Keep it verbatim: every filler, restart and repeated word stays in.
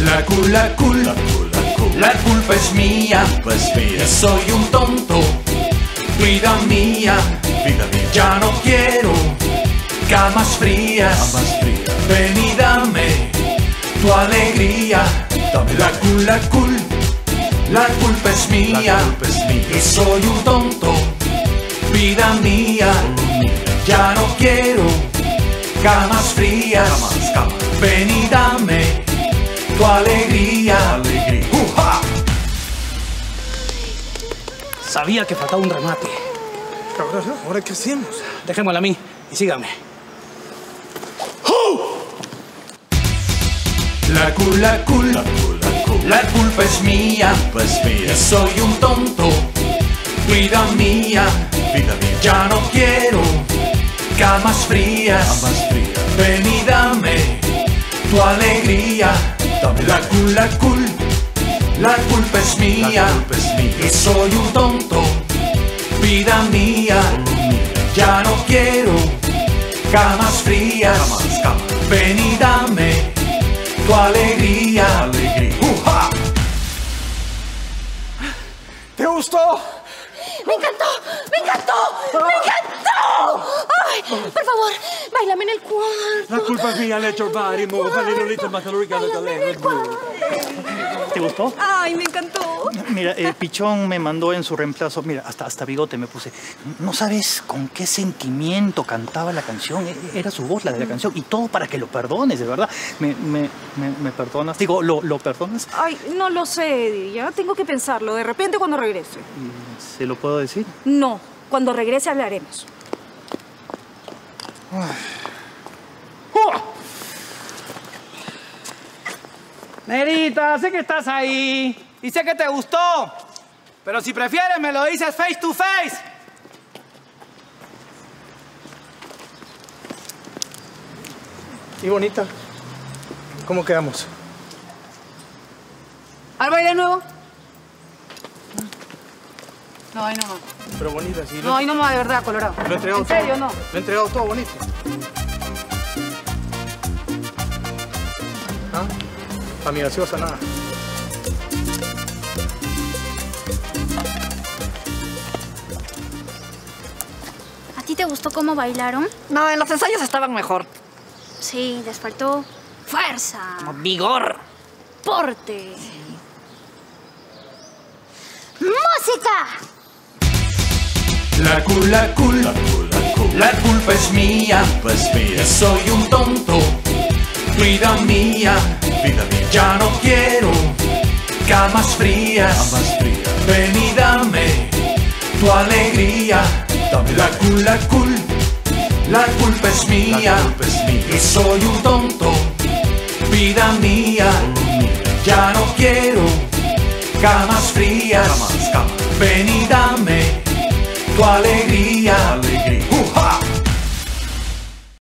La cul, la cul, La cul, la cul. la culpa es mía, Pues mía, soy un tonto, vida mía, vida mía. ya no quiero camas frías, Ambas frías. ven y dame tu alegría. Dame La cul, la cul, la culpa es mía, La culpa es mía. y soy un tonto, vida mía, ya no quiero camas frías, Camas, camas. ven y dame tu alegría. Alegría. ¡Uja! Sabía que faltaba un remate. Cabrón, ¿ahora qué hacemos? Dejémosla a mí y síganme. La cul, la cul, La cul, la cul. la culpa es mía, Pues mía, soy un tonto, vida mía, vida mía. ya no quiero camas frías, Ambas frías. ven y dame tu alegría. Dame La cul, la cul, la culpa es mía, La culpa es mía. y soy un tonto, vida mía, ya no quiero camas frías, Camas, camas. ven y dame tu alegría. Alegría. ¡Uja! ¿Te gustó? ¡Me encantó! ¡Me encantó! ¡Me encantó! ¡Ay! Por favor, bailame en el cuarto. La culpa es mía, let your body move. A little, little, más rica, Bailame en el cuarto. ¿Te gustó? ¡Ay, me encantó! Mira, eh, Pichón me mandó en su reemplazo, mira, hasta, hasta bigote me puse. No sabes con qué sentimiento cantaba la canción, e- era su voz la de la canción, y todo para que lo perdones, de verdad. ¿Me, me, me, me perdonas? Digo, ¿lo, lo perdonas? Ay, no lo sé, Eddie. Ya tengo que pensarlo. De repente cuando regrese. ¿Se lo puedo decir? No, cuando regrese hablaremos. Nerita, sé que estás ahí y sé que te gustó. Pero si prefieres, me lo dices face to face. ¿Y bonita? ¿Cómo quedamos? ¿Al baile de nuevo? No, ahí no más. Pero bonita, sí. No, ahí no más, de verdad, Colorado. Lo he entregado ¿En serio, todo. no? Lo he entregado todo bonito. ¿Ah? A mi gaseosa, nada. ¿A ti te gustó cómo bailaron? No, en los ensayos estaban mejor. Sí, les faltó fuerza, Vigor. porte. ¡Música! La cul, la cul, La cul, la cul. la culpa es mía, Pues mía, soy un tonto, vida mía, vida mía. ya no quiero camas frías, Ambas frías. ven y dame tu alegría. Dame La cul, la cul, la culpa es mía, La culpa es mía. y soy un tonto, vida mía, ya no quiero camas frías, Camas, camas. ven y dame tu alegría.